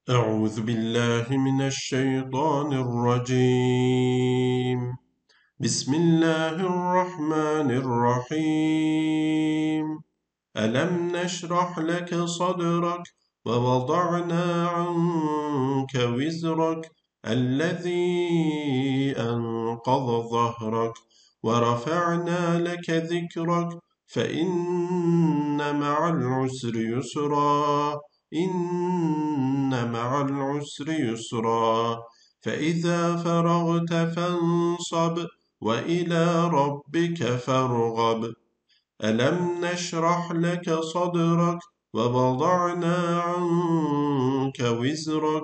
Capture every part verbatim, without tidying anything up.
أعوذ بالله من الشيطان الرجيم. بسم الله الرحمن الرحيم. ألم نشرح لك صدرك ووضعنا عنك وزرك الذي أنقض ظهرك ورفعنا لك ذكرك فإن مع العسر يسرا إن مع العسر يسرا فإذا فرغت فانصب وإلى ربك فارغب. ألم نشرح لك صدرك ووضعنا عنك وزرك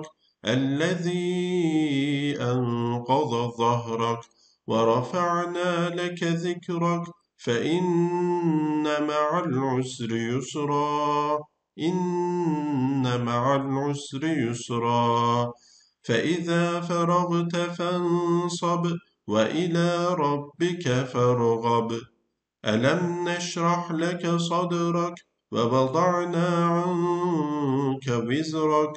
الذي أنقض ظهرك ورفعنا لك ذكرك فإن مع العسر يسرا إن مع العسر يسرا فإذا فرغت فانصب وإلى ربك فارغب. ألم نشرح لك صدرك ووضعنا عنك وزرك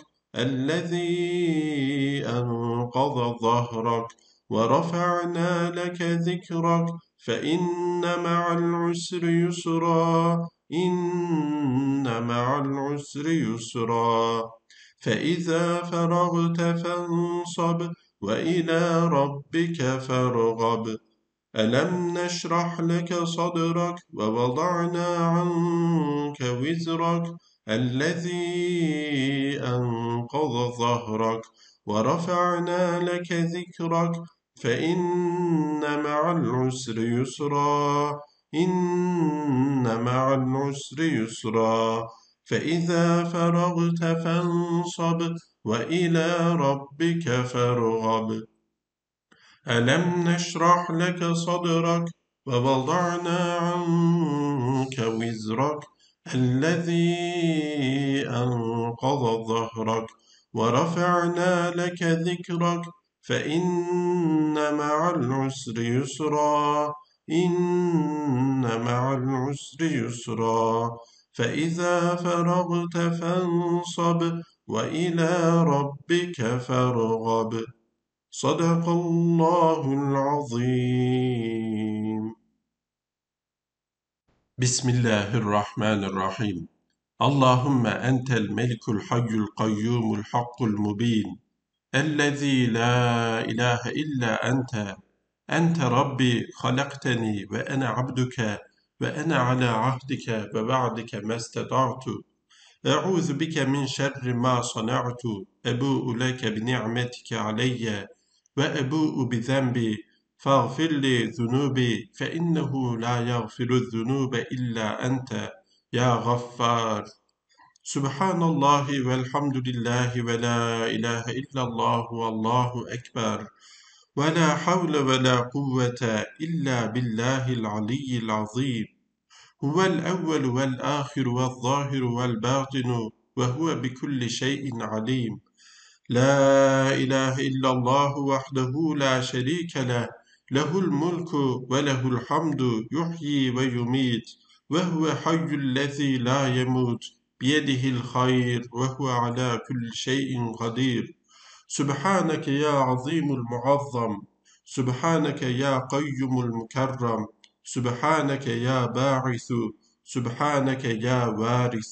الذي أنقض ظهرك ورفعنا لك ذكرك فإن مع العسر يسرا إن مع العسر يسرا فإذا فرغت فانصب وإلى ربك فارغب. ألم نشرح لك صدرك ووضعنا عنك وزرك الذي أنقض ظهرك ورفعنا لك ذكرك فإن مع العسر يسرا إن مع العسر يسرا فإذا فرغت فانصب وإلى ربك فارغب. ألم نشرح لك صدرك ووضعنا عنك وزرك الذي أنقض ظهرك ورفعنا لك ذكرك فإن مع العسر يسرا إن مع العسر يسرا فإذا فرغت فانصب وإلى ربك فارغب. صدق الله العظيم. بسم الله الرحمن الرحيم. اللهم أنت الملك الحي القيوم الحق المبين الذي لا إله إلا أنت. أنت ربي خلقتني وأنا عبدك وأنا على عهدك ووعدك ما استطعت. أعوذ بك من شر ما صنعت. أبوء لك بنعمتك علي وأبوء بذنبي فاغفر لي ذنوبي فإنه لا يغفر الذنوب إلا أنت يا غفار. سبحان الله والحمد لله ولا إله إلا الله والله أكبر ولا حول ولا قوة إلا بالله العلي العظيم. هو الأول والآخر والظاهر والباطن وهو بكل شيء عليم. لا إله إلا الله وحده لا شريك له له الملك وله الحمد يحيي ويميت وهو حي الذي لا يموت بيده الخير وهو على كل شيء قدير. سبحانك يا عظيم المعظم سبحانك يا قيم المكرم سبحانك يا باعث سبحانك يا وارث.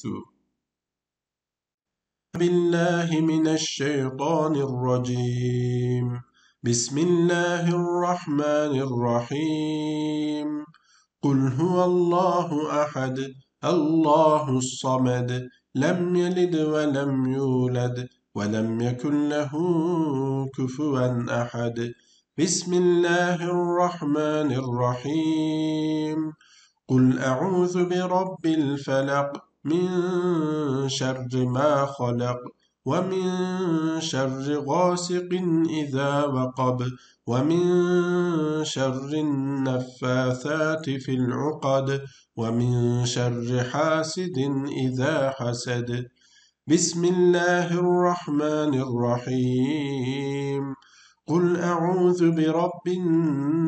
بالله من الشيطان الرجيم. بسم الله الرحمن الرحيم. قل هو الله أحد الله الصمد لم يلد ولم يولد ولم يكن له كفوا أحد. بسم الله الرحمن الرحيم. قل أعوذ برب الفلق من شر ما خلق ومن شر غاسق إذا وقب ومن شر النفاثات في العقد ومن شر حاسد إذا حسد. بسم الله الرحمن الرحيم. قل أعوذ برب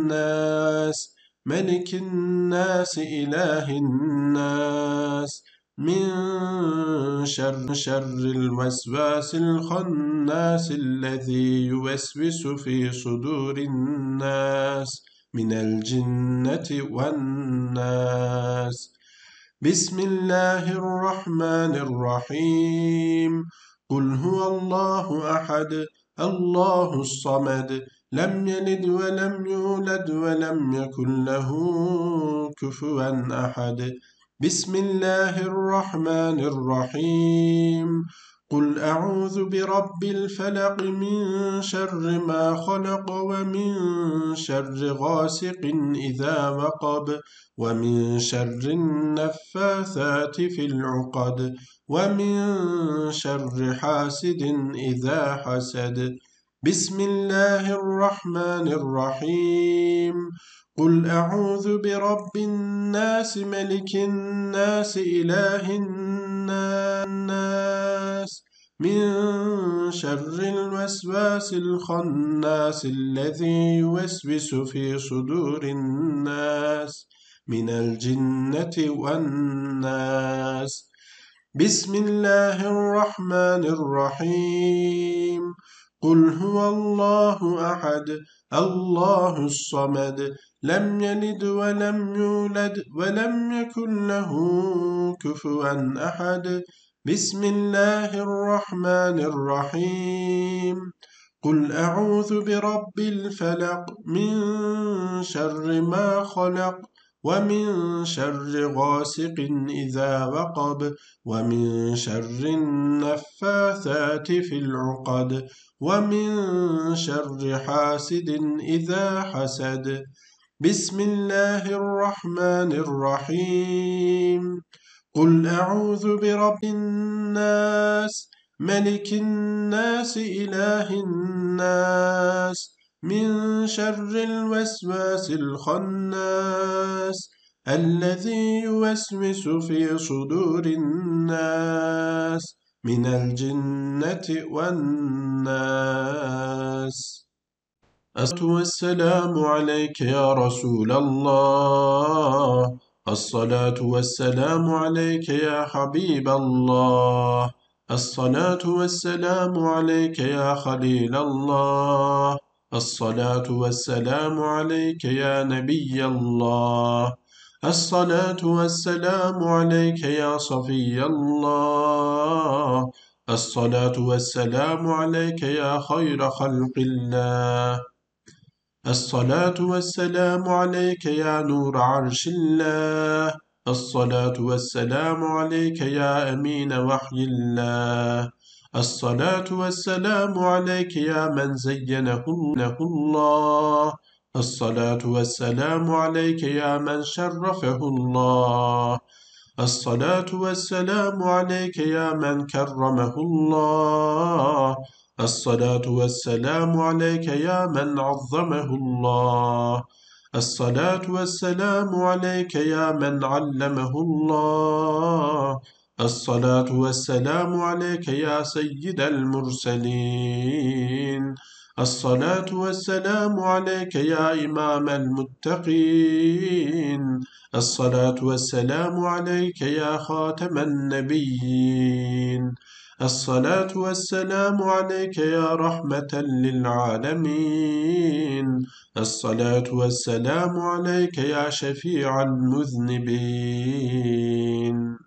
الناس ملك الناس إله الناس من شر شر الوسواس الخناس الذي يوسوس في صدور الناس من الجنة والناس. بسم الله الرحمن الرحيم. قل هو الله أحد الله الصمد لم يلد ولم يولد ولم يكن له كفوا أحد. بسم الله الرحمن الرحيم. قل أعوذ برب الفلق من شر ما خلق ومن شر غاسق إذا وقب ومن شر النفاثات في العقد ومن شر حاسد إذا حسد. بسم الله الرحمن الرحيم. قل أعوذ برب الناس ملك الناس إله الناس من شر الوسواس الخناس الذي يوسوس في صدور الناس من الجنة والناس. بسم الله الرحمن الرحيم. قل هو الله أحد الله الصمد لم يلد ولم يولد ولم يكن له كفوا أحد. بسم الله الرحمن الرحيم. قل أعوذ برب الفلق من شر ما خلق ومن شر غاسق إذا وقب ومن شر النفاثات في العقد ومن شر حاسد إذا حسد. بسم الله الرحمن الرحيم. قل أعوذ برب الناس ملك الناس إله الناس من شر الوسواس الخناس الذي يوسوس في صدور الناس من الجنة والناس. الصلاة والسلام عليك يا رسول الله. الصلاة والسلام عليك يا حبيب الله. الصلاة والسلام عليك يا خليل الله. الصلاة والسلام عليك يا نبي الله. الصلاة والسلام عليك يا صفي الله. الصلاة والسلام عليك يا خير خلق الله. الصلاة والسلام عليك يا نور عرش الله. الصلاة والسلام عليك يا أمين وحي الله. الصلاة والسلام عليك يا من زينه الله. الصلاة والسلام عليك يا من شرفه الله. الصلاة والسلام عليك يا من كرمه الله. الصلاة والسلام عليك يا من عظمه الله. الصلاة والسلام عليك يا من علمه الله. الصلاة والسلام عليك يا سيد المرسلين. الصلاة والسلام عليك يا إمام المتقين. الصلاة والسلام عليك يا خاتم النبيين. الصلاة والسلام عليك يا رحمة للعالمين. الصلاة والسلام عليك يا شفيع المذنبين.